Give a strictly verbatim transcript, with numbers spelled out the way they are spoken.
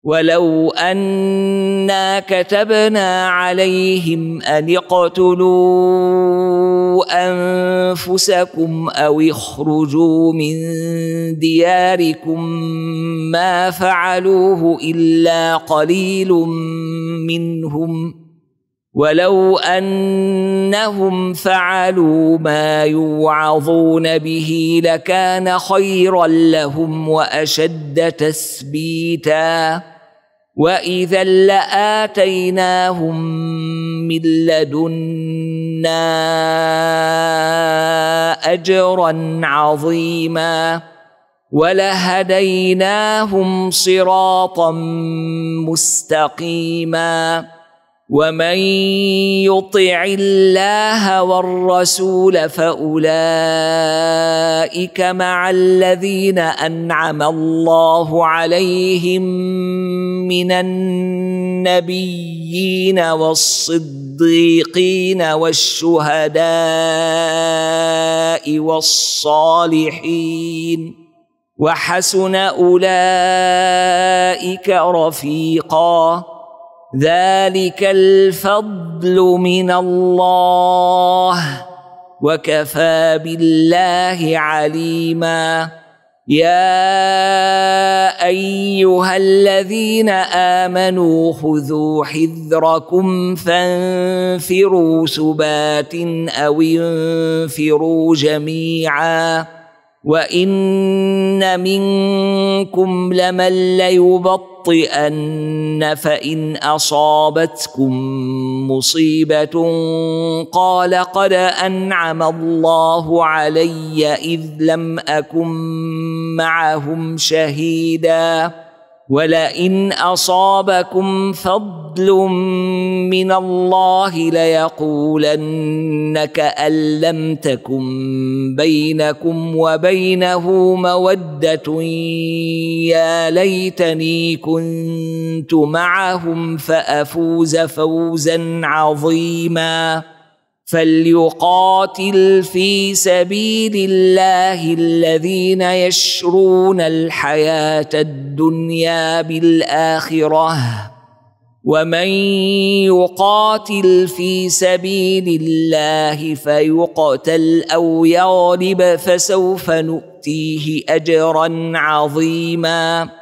ولو أنا كتبنا عليهم أن اقتلوا أنفسكم أو اخرجوا من دياركم ما فعلوه إلا قليل منهم ولو أنهم فعلوا ما يوعظون به لكان خيرا لهم وأشد تثبيتا وإذا لآتيناهم من لدنا أجرا عظيما ولهديناهم صراطا مستقيما ومن يطع الله والرسول فأولئك مع الذين أنعم الله عليهم من النبيين والصديقين والشهداء والصالحين وحسن أولئك رفيقا ذلك الفضل من الله وكفى بالله عليما يا أيها الذين آمنوا خذوا حذركم فانفروا ثبات أو انفروا جميعا وإن منكم لمن ليبطئن فإن أصابتكم مصيبة قال قد أنعم الله علي إذ لم أكن معهم شهيدا ولئن أصابكم فضل من الله ليقولن كأن لم تكن بينكم وبينه مودة يا ليتني كنت معهم فأفوز فوزا عظيما فليقاتل في سبيل الله الذين يشرون الحياة الدنيا بالآخرة ومن يقاتل في سبيل الله فيقتل أو يغلب فسوف نؤتيه أجرا عظيما